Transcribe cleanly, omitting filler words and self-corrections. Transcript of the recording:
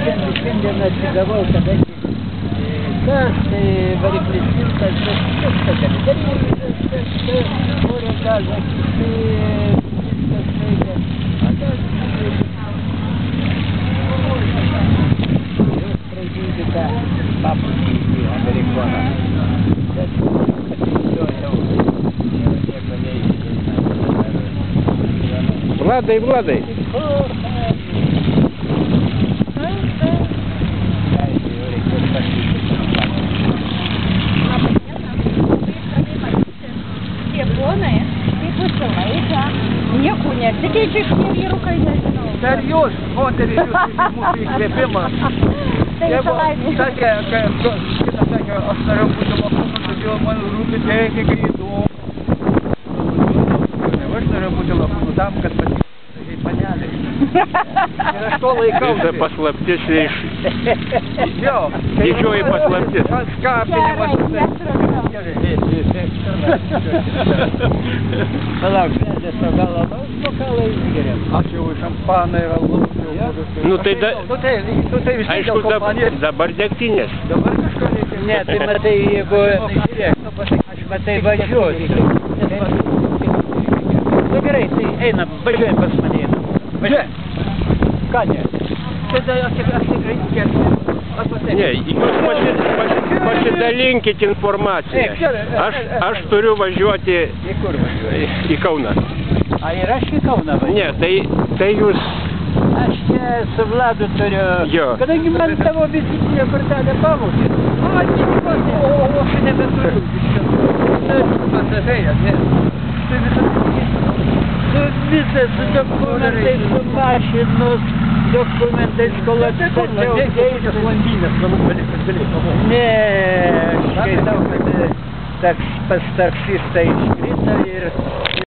šiandien atsigavau, kadangi karštai, variklis šiltas, bet viską gali daryti, oro gazas, viskas veikia. Jūs pražydžiu tą paputį į amerikoną. Bet jo jau nieko neįsitė. Владай. Nieko nesikeičia iš vyrų, kai nežinau. Dar jūs, moterį, jūs mūsų įkvėpimas. Jeigu sakė, kitą sakė, aš norėjau būti lakūnu, todėl man rūpi teikė greitų. Aš norėjau būti lakūnu tam, kad patikti panelį. Ir aš to laikausi. Это paslaptis iš... Jo. Didžioji paslaptis. Skapinimas. Palauk, šventės to gal alaus bokalą išgeriam. Aš jau šampaną ir alaus jau budu. Nu tai da... Nu tai vis tiek Aišku, dabar degtinės. Dabar kažko reikia. Ne, tai matai, jeigu... Aš matai važiuosiu. Nu gerai, tai einam, važiuojam pas mane einam. Važiuojam. Ką ne? Tai aš tikrai tikėsiu. Ne, jūs pasidalinkit informaciją. Aš turiu važiuoti į Kauną. A ir aš į Kauną važiuoju? Ne, tai jūs... Aš čia su Vladu turiu... Jo. Kadangi man tavo vizitinė kortelė pavogė. O aš nebeturiu. Pasažėjas, ne? Tai visas su dokumentais, su mašinos, dokumentais, kol atstačiau teisės landynės, galų galėtų pavogti. Ne, aš skaitau, kad pas taksistą iškrito ir...